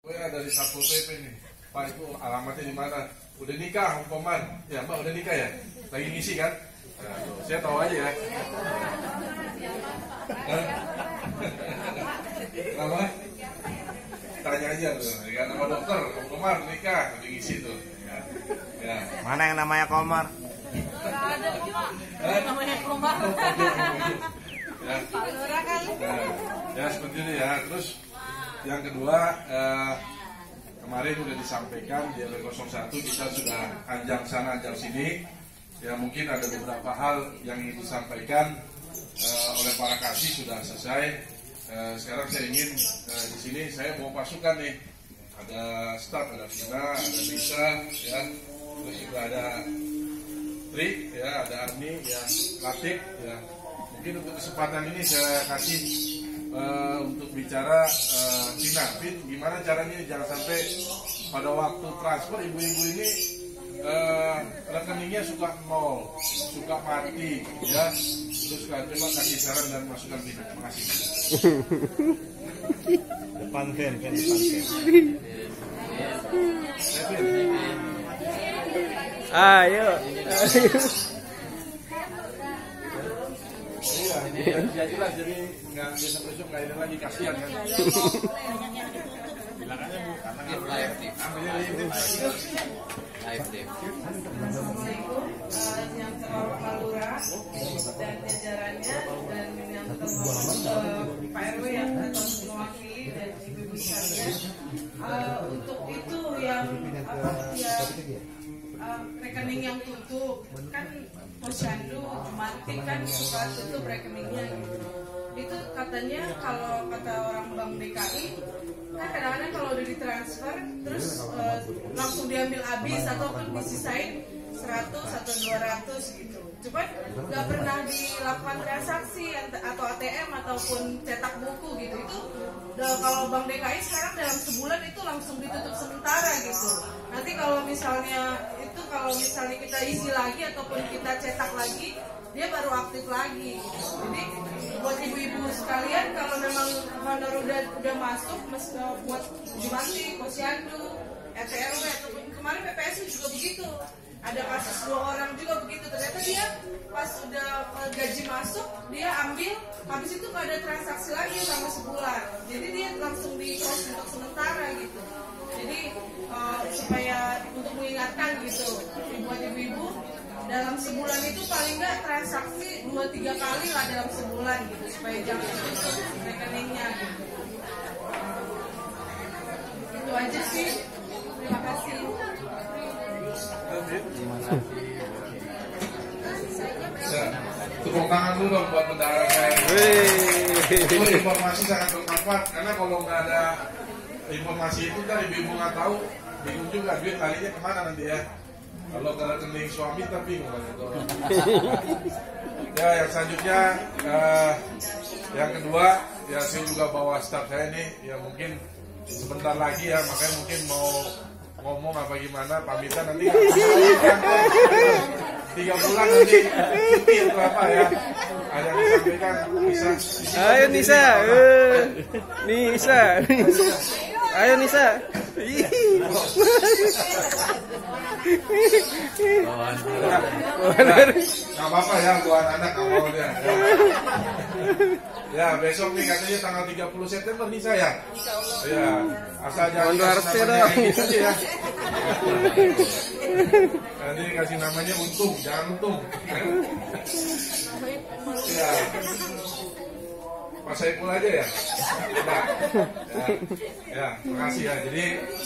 WA dari Satpol PP nih, Pak itu alamatnya di mana? Udah nikah, Koman? Ya Mbak udah nikah ya? Lagi ngisi kan? Nah, tuh, saya tahu aja ya. Apa? Tanya aja tuh, ya nama dokter, Komar nikah, lagi ngisi tuh. Ya. Mana yang namanya Komar? Nggak ada Pak, namanya Komar. Ya. Pak Lurah kan. Ya seperti ini ya. Terus yang kedua, kemarin sudah disampaikan di RW 01 kita sudah anjang sana anjang sini. Ya mungkin ada beberapa hal yang ingin disampaikan oleh para kasih sudah selesai. Sekarang saya ingin di sini saya mau pasukan nih. Ada staf, ada Vina, ada Lisa, ya. Terus juga ada Tri, ya, ada Arni, ya, Latif, ya. Mungkin untuk kesempatan ini saya kasih untuk bicara Vina, Vin, gimana caranya jangan sampai pada waktu transfer ibu-ibu ini rekeningnya suka nol, suka mati, ya. Terus coba kasih saran dan masukan Vina. Terima kasih. Depan Fen, depan Fen. Ayo. Iya, jelas jadi nggak besok nggak ada lagi kasihan kan. Bilangannya Bu, karena live Yang terlalu Pak Lurah dan jajarannya dan yang terlalu Pak RW yang mewakili dan ibu-ibu sekalian. Untuk itu yang rekening yang tutup kan Posyandu mati kan suka tutup rekeningnya gitu. Itu katanya kalau kata orang Bank DKI kan kadang-kadang kalau udah ditransfer terus langsung diambil habis ataupun disisain 100 atau 200 gitu. Cuman nggak pernah dilakukan transaksi atau ATM ataupun cetak buku gitu. Itu kalau Bank DKI sekarang dalam sebulan itu langsung ditutup sementara gitu. Nanti kalau misalnya kita isi lagi ataupun kita cetak lagi, dia baru aktif lagi. Jadi buat ibu-ibu sekalian kalau memang honor udah masuk buat Jumanti, Posyandu, RT RW ataupun kemarin PPSU juga begitu. Ada kasus 2 orang juga begitu, ternyata dia pas udah gaji masuk dia ambil, habis itu nggak ada transaksi lagi selama sebulan, jadi dia langsung di close untuk sementara gitu. Jadi supaya untuk mengingatkan gitu buat ibu-ibu dalam sebulan itu paling nggak transaksi 2-3 kali lah dalam sebulan gitu supaya jangan tutup rekeningnya gitu. Itu aja sih, terima kasih. Ya, tepuk tangan dulu dong buat bendahara saya. Itu informasi sangat bermanfaat karena kalau nggak ada informasi itu kan ibu-ibu nggak tahu, bingung juga duit larinya kemana nanti ya. Kalau ke rekening suami tapi bingung gitu. Ya yang selanjutnya yang kedua ya saya juga bawa staf saya nih ya mungkin sebentar lagi ya makanya mungkin mau ngomong apa gimana pamitan nanti 3 bulan nanti cuti atau apa ya ada yang disampaikan bisa Ayo Nisa, Nisa, ayo Nisa. Gak apa-apa ya buat anak kamu dia. Ya besok nih katanya tanggal 30 September nih saya. Ya asal jangan kasih namanya gitu aja ya. Nanti kasih namanya untung, jangan untung. Ya. Pak Saiful aja ya. Ya, makasih ya. Jadi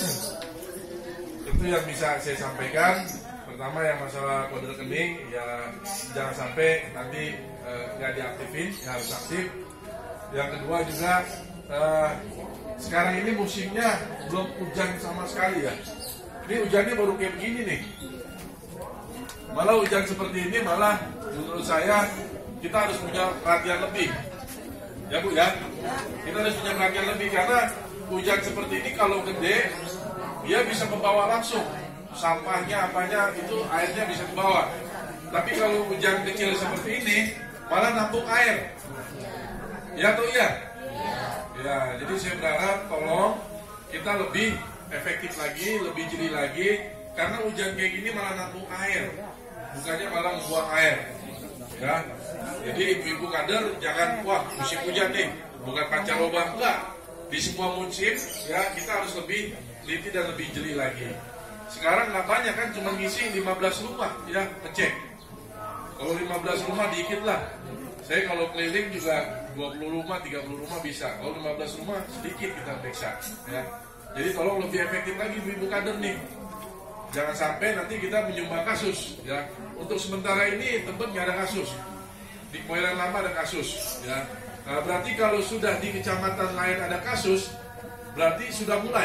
itu yang bisa saya sampaikan. Pertama yang masalah kode rekening ya jangan sampai nanti nggak diaktifin, ya harus aktif. Yang kedua juga sekarang ini musimnya belum hujan sama sekali ya. Ini hujannya baru kayak begini nih. Malah hujan seperti ini malah menurut saya kita harus punya perhatian lebih. Ya Bu ya, kita harus punya perhatian lebih karena hujan seperti ini kalau gede dia bisa membawa langsung sampahnya apanya itu airnya bisa dibawa. Tapi kalau hujan kecil seperti ini malah nampung air. Ya atau iya? Ya, jadi saya berharap tolong kita lebih efektif lagi, lebih jeli lagi, karena hujan kayak gini malah nampung air, bukannya malah membuang air. Ya, jadi ibu-ibu kader jangan wah musim hujan nih, bukan pancaroba, enggak. Di semua musim ya kita harus lebih teliti dan lebih jeli lagi. Sekarang nggak banyak kan, cuma ngisi 15 rumah ya ngecek. Kalau 15 rumah dikit lah. Saya kalau keliling juga 20 rumah, 30 rumah bisa. Kalau 15 rumah sedikit kita periksa ya. Jadi tolong lebih efektif lagi ibu-ibu kader nih. Jangan sampai nanti kita menyumbang kasus ya. Untuk sementara ini Tebet nggak ada kasus. Di Koiran Lama ada kasus ya. Nah, berarti kalau sudah di kecamatan lain ada kasus, berarti sudah mulai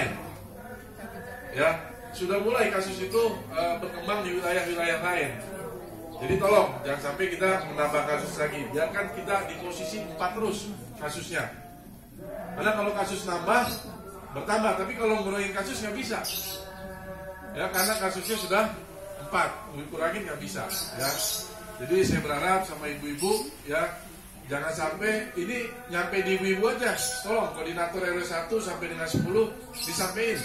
ya. Sudah mulai kasus itu berkembang di wilayah-wilayah lain. Jadi tolong jangan sampai kita menambah kasus lagi. Biarkan kita di posisi 4 terus kasusnya. Karena kalau kasus nambah bertambah, tapi kalau ngurangin kasus nggak bisa. Ya karena kasusnya sudah 4, kurangin nggak bisa. Ya. Jadi saya berharap sama ibu-ibu ya jangan sampai ini nyampe di ibu-ibu aja. Tolong koordinator RW 1 sampai dengan 10 disampaikan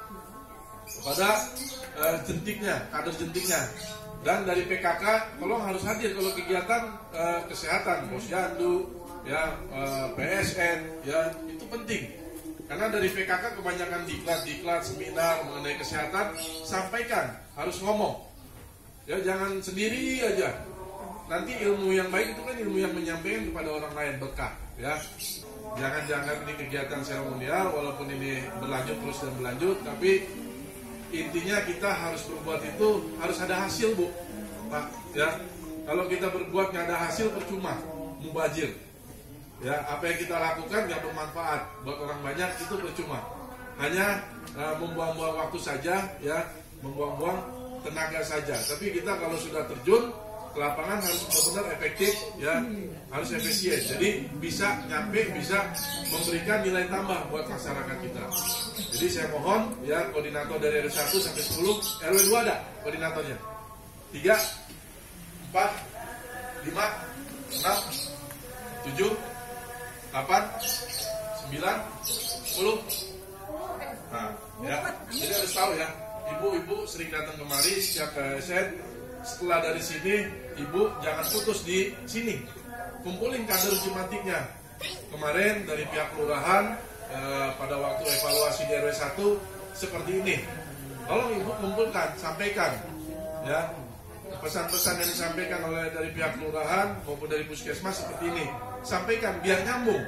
kepada jentiknya, kader jentiknya. Dan dari PKK tolong harus hadir kalau kegiatan kesehatan, posyandu, ya PSN, ya itu penting. Karena dari PKK kebanyakan diklat, seminar mengenai kesehatan, sampaikan, harus ngomong. Ya jangan sendiri aja. Nanti ilmu yang baik itu kan ilmu yang menyampaikan kepada orang lain berkah, ya. Jangan ini kegiatan seremonial walaupun ini berlanjut terus dan berlanjut, tapi intinya kita harus berbuat itu harus ada hasil, Bu, Pak. Ya, kalau kita berbuat nggak ada hasil percuma, mubazir. Ya, apa yang kita lakukan nggak bermanfaat buat orang banyak itu percuma. Hanya membuang-buang waktu saja, ya, membuang-buang tenaga saja. Tapi kita kalau sudah terjun ke lapangan harus benar-benar efektif, ya, harus efisien. Jadi bisa nyampe, bisa memberikan nilai tambah buat masyarakat kita. Jadi saya mohon ya koordinator dari RW 1 sampai 10, RW 2 ada koordinatornya. 3, 4, 5, 6, 7, 8, 9, 10. Nah, ya. Jadi harus tahu ya, ibu-ibu sering datang kemari setiap KSN. Setelah dari sini, ibu jangan putus di sini. Kumpulin kader jematiknya. Kemarin dari pihak kelurahan pada waktu evaluasi di RW 1 seperti ini. Tolong ibu kumpulkan, sampaikan ya. Pesan-pesan yang disampaikan oleh dari pihak kelurahan maupun dari puskesmas seperti ini. Sampaikan biar nyambung.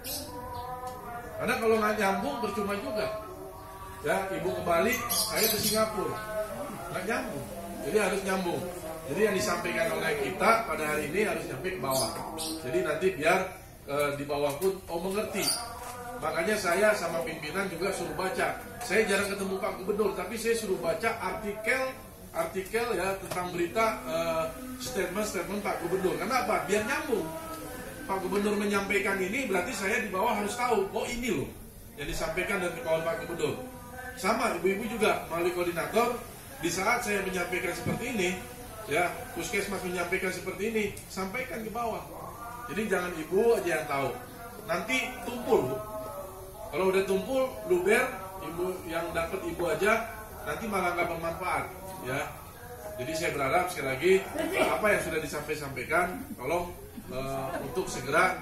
Karena kalau nggak nyambung percuma juga. Ya, ibu ke Bali, saya ke Singapura. Nggak nyambung. Jadi harus nyambung. Jadi yang disampaikan oleh kita pada hari ini harus nyampe ke bawah. Jadi nanti biar di bawah pun mengerti. Makanya saya sama pimpinan juga suruh baca. Saya jarang ketemu Pak Gubernur, tapi saya suruh baca artikel ya tentang berita statement Pak Gubernur. Kenapa? Biar nyambung. Pak Gubernur menyampaikan ini berarti saya di bawah harus tahu. Oh ini loh yang disampaikan dari kawan Pak Gubernur. Sama ibu-ibu juga melalui koordinator. Di saat saya menyampaikan seperti ini, ya puskesmas menyampaikan seperti ini, sampaikan ke bawah. Jadi jangan ibu aja yang tahu. Nanti tumpul, Bu. Kalau udah tumpul, luber, ibu yang dapat ibu aja, nanti malah nggak bermanfaat, ya. Jadi saya berharap sekali lagi apa yang sudah disampaikan, tolong untuk segera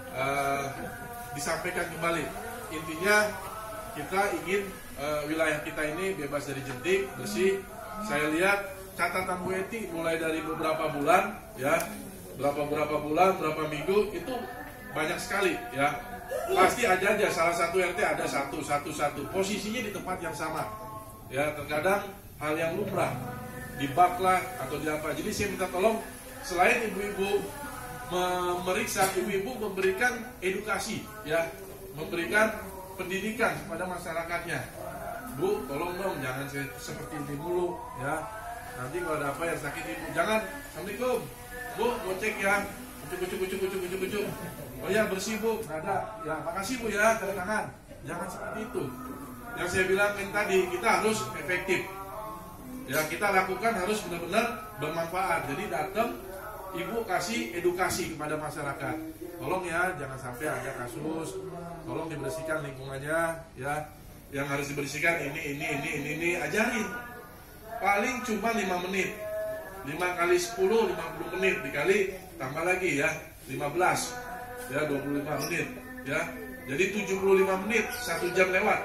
disampaikan kembali. Intinya kita ingin wilayah kita ini bebas dari jentik, bersih. Saya lihat catatan Bu Eti mulai dari beberapa bulan, ya, berapa bulan, berapa minggu itu banyak sekali, ya. Pasti ada aja salah satu RT ada satu. Posisinya di tempat yang sama, ya. Terkadang hal yang lumrah di bak lah atau di apa. Jadi saya minta tolong selain ibu-ibu memeriksa, ibu-ibu memberikan edukasi, ya, memberikan pendidikan kepada masyarakatnya. Bu, tolong dong jangan seperti ini dulu, ya. Nanti kalau ada apa yang sakit ibu, jangan. Assalamualaikum, Bu, mau cek ya. Kucuk. Oh ya bersih Bu, nggak ada. Ya makasih Bu ya, tanda tangan. Jangan seperti itu. Yang saya bilang tadi kita harus efektif. Ya kita lakukan harus benar-benar bermanfaat. Jadi datang, ibu kasih edukasi kepada masyarakat. Tolong ya, jangan sampai ada kasus. Tolong dibersihkan lingkungannya, ya. yang harus dibersihkan ini, ajarin. Paling cuma 5 menit. 5 kali 10, 50 menit dikali tambah lagi ya, 15. Ya, 25 menit ya. Jadi 75 menit, 1 jam lewat.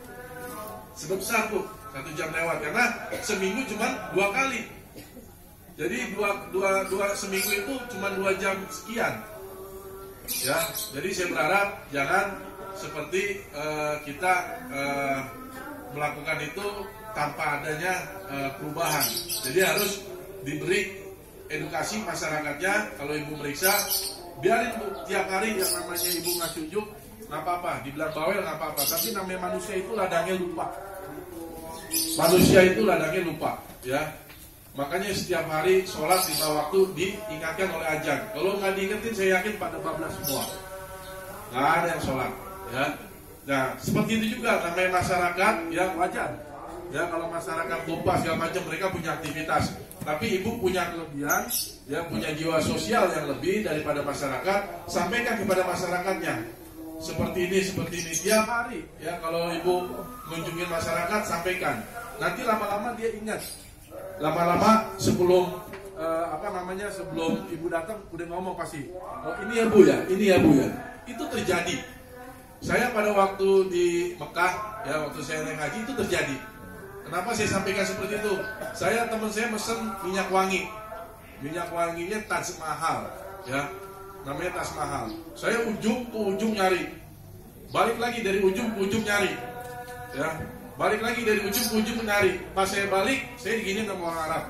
Sebesar tuh 1 jam lewat karena seminggu cuma 2 kali. Jadi dua seminggu itu cuma 2 jam sekian. Ya, jadi saya berharap jangan seperti kita melakukan itu tanpa adanya perubahan. Jadi harus diberi edukasi masyarakatnya. Kalau ibu meriksa, biarin bu, tiap hari yang namanya ibu ngasih unjuk, nggak apa-apa, dibilang bawel nggak apa-apa. Tapi namanya manusia itu ladangnya lupa. Manusia itu ladangnya lupa, ya. Makanya setiap hari sholat 5 waktu diingatkan oleh azan. Kalau nggak diingetin, saya yakin pada bablas semua. Nggak ada yang sholat, ya. Nah, seperti itu juga namanya masyarakat, ya wajar. Ya, kalau masyarakat lupa segala macam, mereka punya aktivitas. Tapi ibu punya kelebihan, ya punya jiwa sosial yang lebih daripada masyarakat. Sampaikan kepada masyarakatnya. Seperti ini tiap hari. Ya, kalau ibu mengunjungi masyarakat, sampaikan. Nanti lama-lama dia ingat. Lama-lama sebelum sebelum ibu datang udah ngomong pasti. Oh, ini ya bu ya, ini ya bu ya. Itu terjadi. Saya pada waktu di Mekah, ya waktu saya naik haji itu terjadi. Kenapa saya sampaikan seperti itu? Teman saya mesen minyak wangi. Minyak wanginya Taj Mahal, ya. Namanya Taj Mahal. Saya ujung ke ujung nyari. Balik lagi dari ujung ke ujung nyari. Ya. Balik lagi dari ujung ke ujung nyari. Pas saya balik, saya digini sama orang Arab.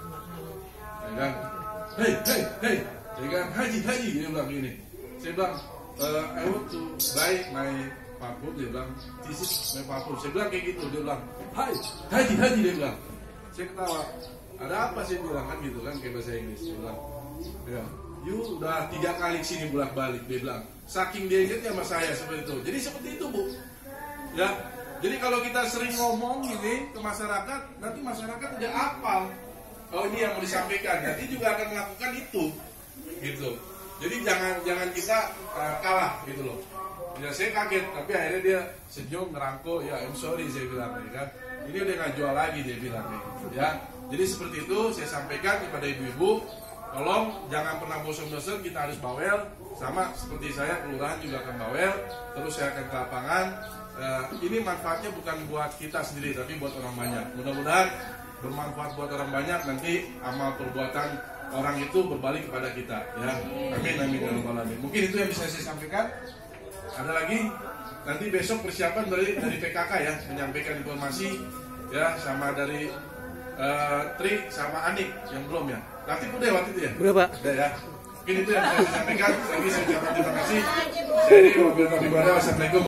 Ya kan? Hey. Saya kan, haji. Dia bilang gini. Saya bilang, I want to buy my parfum. Dia bilang, this is my parfum. Saya bilang kayak gitu. Dia bilang, haji. Dia bilang. Saya ketawa. Ada apa sih bilang kan gitu kan kayak bahasa Inggris. Dia bilang, ya, you udah 3 kali sini bolak-balik. Dia bilang, saking dia ingatnya sama saya seperti itu. Jadi seperti itu bu. Ya. Jadi kalau kita sering ngomong gini ke masyarakat, nanti masyarakat udah hafal. Oh ini yang mau disampaikan, nanti juga akan melakukan itu, gitu. Jadi jangan kita kalah, gitu loh. Ya saya kaget, tapi akhirnya dia senyum ngerangkul, ya I'm sorry saya bilang, ya kan. Ini udah nggak jual lagi dia bilang, ya. Jadi seperti itu saya sampaikan kepada ibu-ibu, tolong jangan pernah bosan-bosan, kita harus bawel. Sama seperti saya, kelurahan juga akan bawel. Terus saya akan ke lapangan. Ini manfaatnya bukan buat kita sendiri, tapi buat orang banyak. Mudah-mudahan bermanfaat buat orang banyak. Nanti amal perbuatan orang itu berbalik kepada kita. Ya, amin. Mungkin itu yang bisa saya sampaikan. Ada lagi? Nanti besok persiapan dari PKK ya, menyampaikan informasi ya, sama dari Tri sama Anik yang belum ya. Nanti udah waktu itu ya. Udah Pak. Udah ya. Mungkin itu yang bisa saya sampaikan. Lagi saya ucapkan terima kasih. Saya ini wabillahi taufiq wal hidayah. Wassalamualaikum.